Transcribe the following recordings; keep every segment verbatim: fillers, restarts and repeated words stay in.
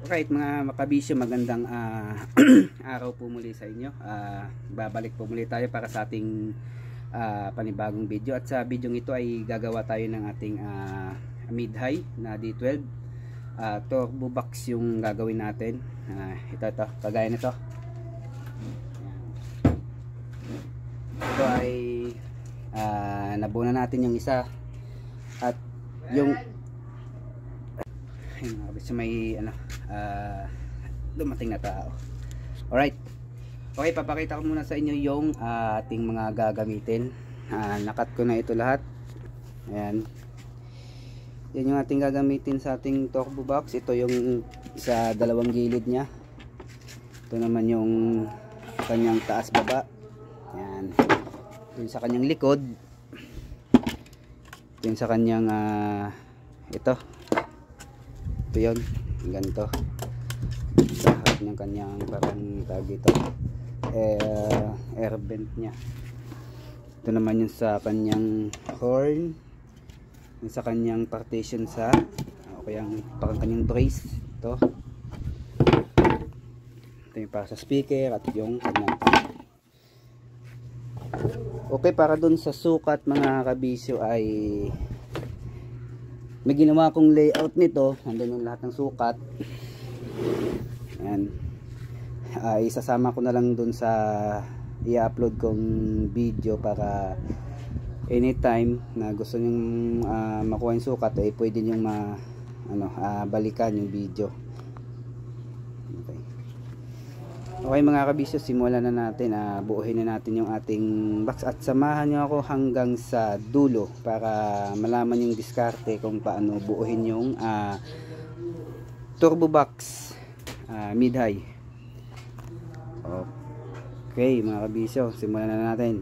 Right mga makabisyo, magandang uh, araw po muli sa inyo. uh, Babalik po muli tayo para sa ating uh, panibagong video. At sa video ito ay gagawa tayo ng ating uh, mid-high na D twelve uh, turbo box yung gagawin natin. uh, Ito ito, kagaya nito. Ito ay uh, nabuna natin yung isa. At yung so may ano uh, dumating na tao. Alright, okay, papakita ko muna sa inyo yung uh, ating mga gagamitin. uh, nakat ko na ito lahat. Ayan, yan yung ating gagamitin sa ating turbo box. Ito yung sa dalawang gilid nya, ito naman yung kanyang taas baba. Ayan, yung sa kanyang likod, yung sa kanyang uh, ito ito yun, ganito sa harap ng kanyang parang tag ito, eh, air vent nya. Ito naman yung sa kanyang horn, yung sa kanyang partition sa o kaya parang kanyang brace. Ito ito yung para sa speaker at yung kanyang. Okay, para dun sa sukat mga kabisyo ay may ginawa kong layout nito. Nandun yung lahat ng sukat. Ayan. Uh, isasama ko na lang dun sa i-upload kong video para anytime na gusto nyong uh, makuha yung sukat ay eh, pwede nyong ma, ano, uh, balikan yung video. Okay. Okay mga kabisyo, simulan na natin. Uh, buuhin na natin yung ating box at samahan nyo ako hanggang sa dulo para malaman yung diskarte kung paano buuhin yung uh, turbo box uh, mid-high. Okay mga kabisyo, simulan na natin.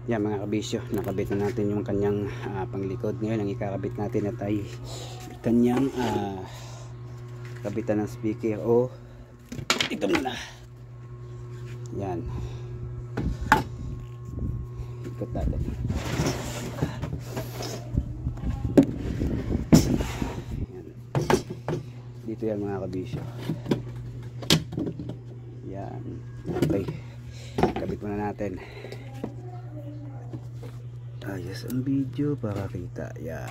Yan mga kabisyo, nakabit na natin yung kanyang uh, panglikod. Ngayon ang ikakabit natin at ay kanyang uh, kabitan ng speaker o ito muna. Yan, ikot natin. Yan. Dito yan mga kabisyo. Yan, okay, kabit muna natin. Ayos ang video para kita. Yan.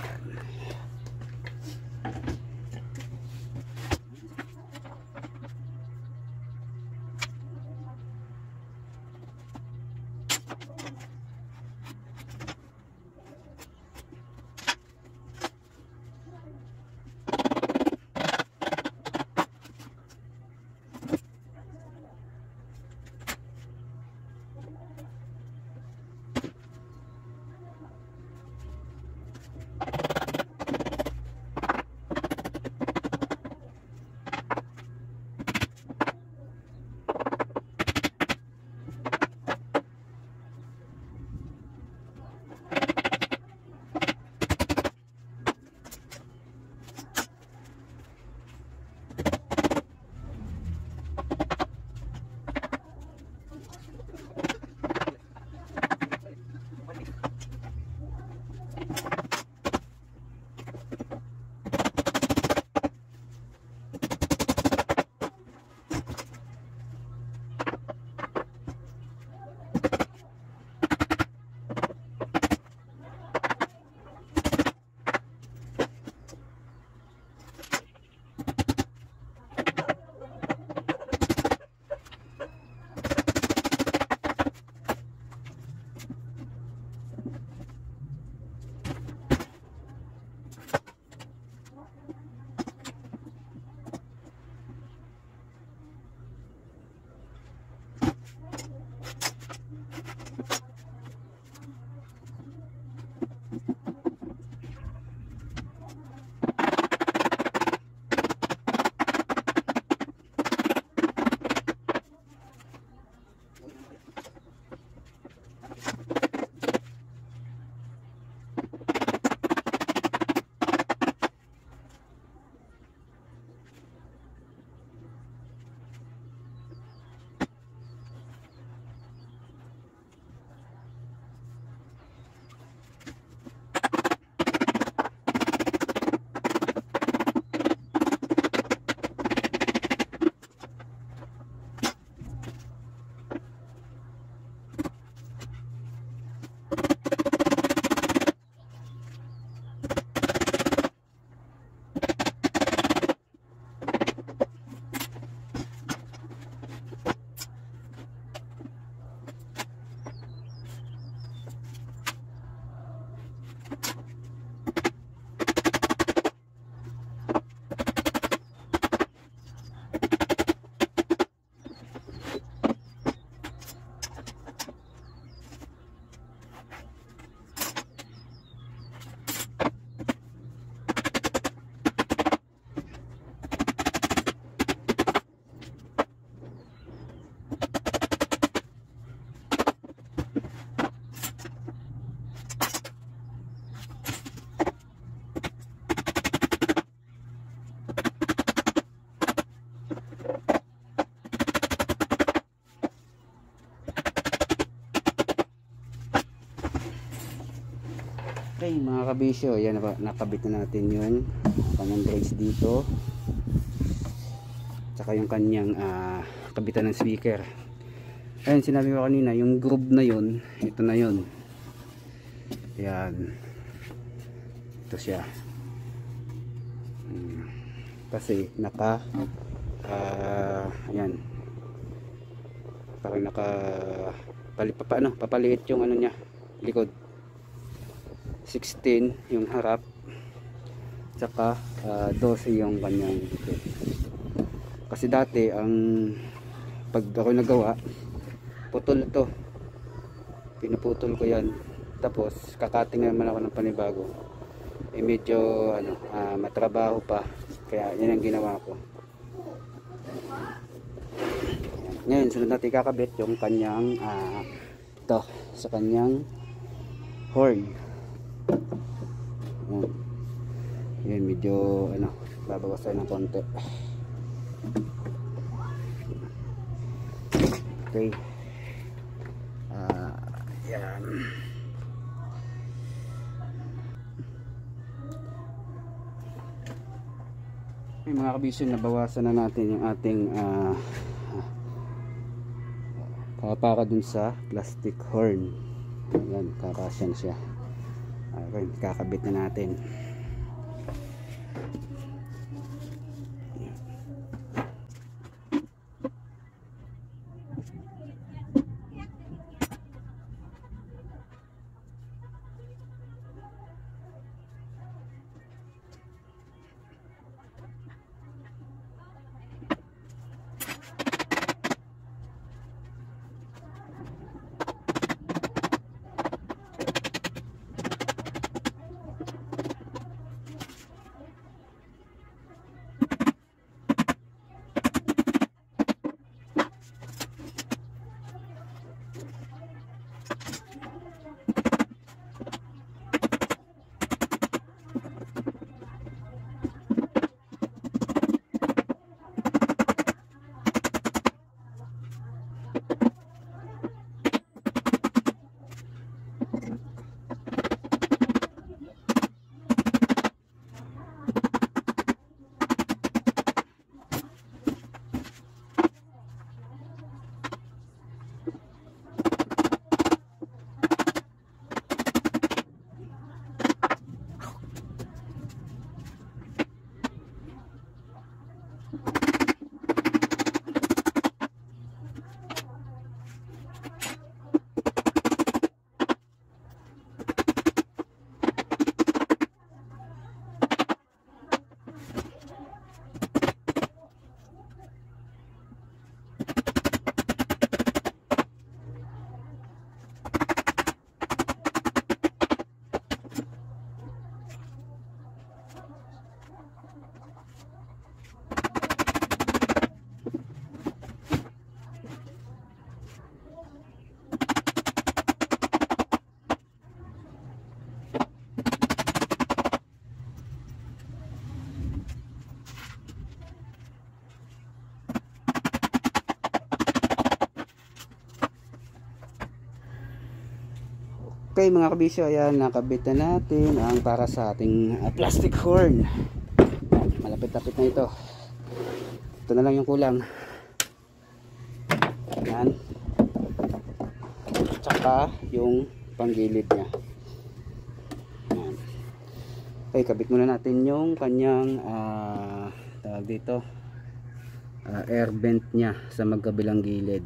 Okay mga kabisyo, yan, nakabit na natin yun, kanyang brakes dito, tsaka yung kanyang uh, kabitan ng speaker. Ayun, sinabi ko kanina, yung groove na yun, ito na yun. Yan, ito siya. hmm. Kasi naka uh, ayan, parang naka pali, pa, ano, papaliit yung ano niya, likod. Sixteen yung harap, tsaka uh, twelve yung kanyang likod. Kasi dati ang pag ako nagawa, putol to, pinuputol ko yan, tapos kakating naman ako ng panibago. Eh medyo ano, uh, matrabaho pa, kaya yan ang ginawa ko. Ngayon sunod natin kakabit yung kanyang uh, ito sa kanyang horn. Ayan. Ayan, medyo ano, babawas tayo ng konti. Okay. Uh, yan. May mga kabisyon, nabawasan na natin yung ating uh, para dun sa plastic horn. Ayan, kakasyan siya. Okay, kakabit na natin. Okay mga kabisyo, ayan, nakabit na natin ang para sa ating uh, plastic horn. Ayan, malapit-lapit na ito. Ito na lang yung kulang. Ayan. Tsaka yung panggilid niya. Ayan. Okay, kabit muna natin yung kanyang uh, tawag dito, uh, air vent niya sa magkabilang gilid.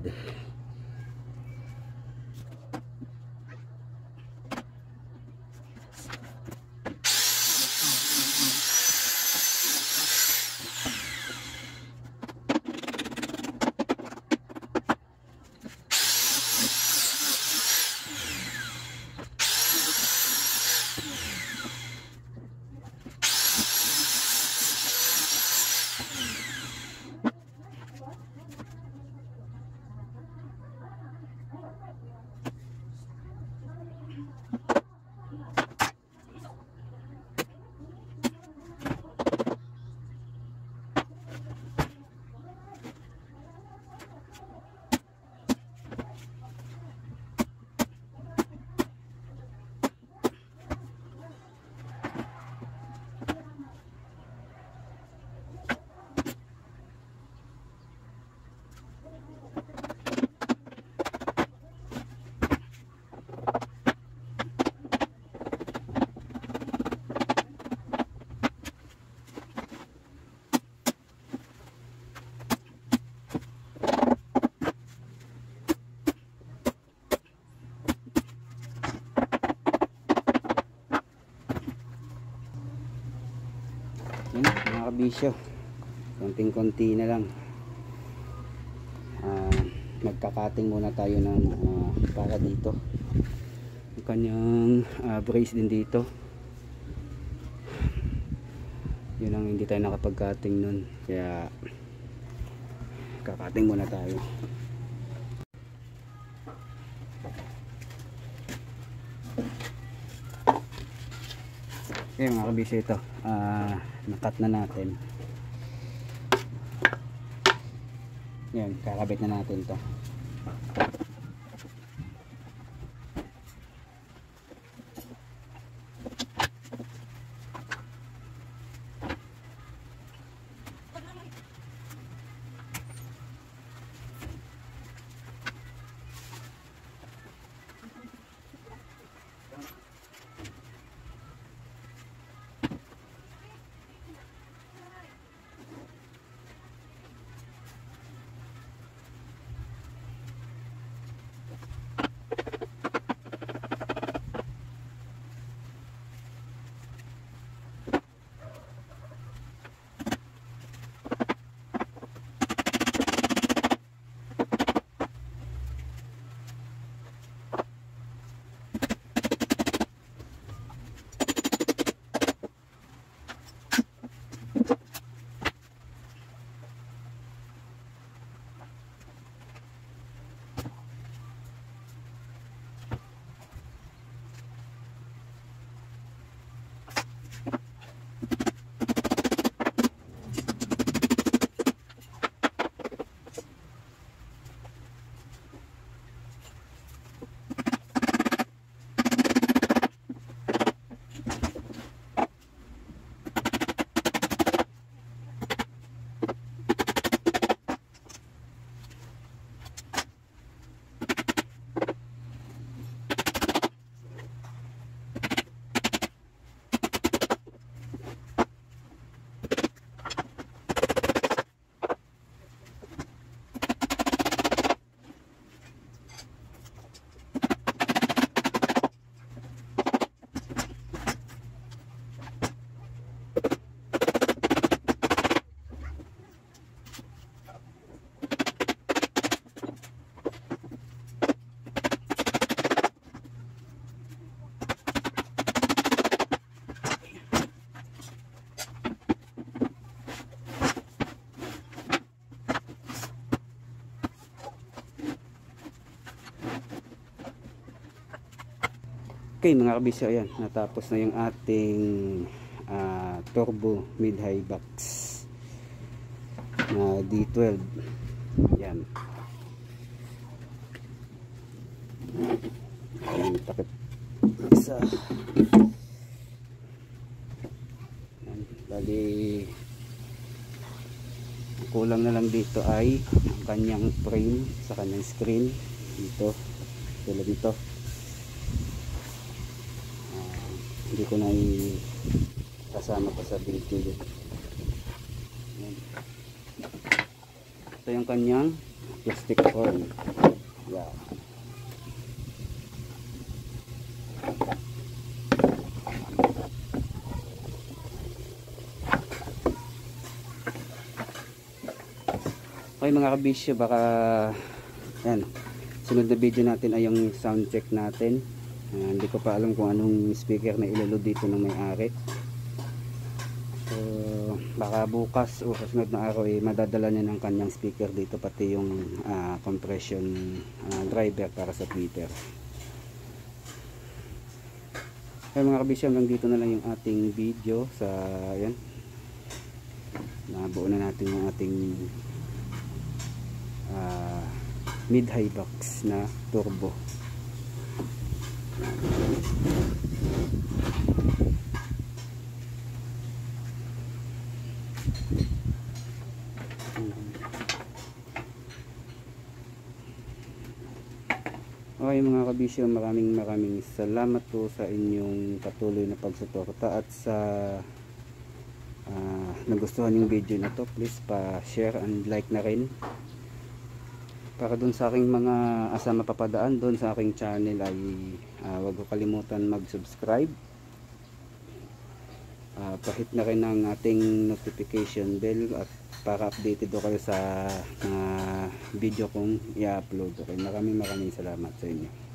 Yan, mga kabisyo, konting konti na lang. uh, Magkakating muna tayo ng uh, para dito yung kanyang uh, brace din dito. Yun ang hindi tayo nakapag-cutting nun, kaya kakating muna tayo. Okay mga kabisyo, ito uh, nakat na natin. Yan, kakabit na natin to. Okay mga kabisyo, ayan, natapos na yung ating uh, turbo mid-high box na D twelve. Yan. Ayan, takip isa. Yan, bali kulang na lang dito ay ang kanyang frame sa kanyang screen dito, tulad nito. Hindi ko na kasama pa sa video yun. Ito yung kanyang plastic foil. Yeah. Okay mga kabisyo, baka yan, sunod na video natin ay yung sound check natin. Uh, hindi ko pa alam kung anong speaker na ilaload dito ng may-ari. So, baka bukas o kasunod na araw eh, madadala niya ng kanyang speaker dito, pati yung uh, compression uh, driver para sa tweeter. Kaya mga kabisyo, hanggang dito na lang yung ating video sa yan. Nabuo na natin yung ating uh, mid-high box na turbo. Okay mga kabisyo, maraming maraming salamat po sa inyong patuloy na pagsuporta at sa uh, nagustuhan yung video na to, please pa-share and like na rin para dun sa aking mga asama papadaan dun sa aking channel ay uh, wag ko kalimutan mag-subscribe, uh, pahit na rin ang ating notification bell at para updated do kayo sa mga uh, video kong i-upload. Okay, maraming maraming salamat sa inyo.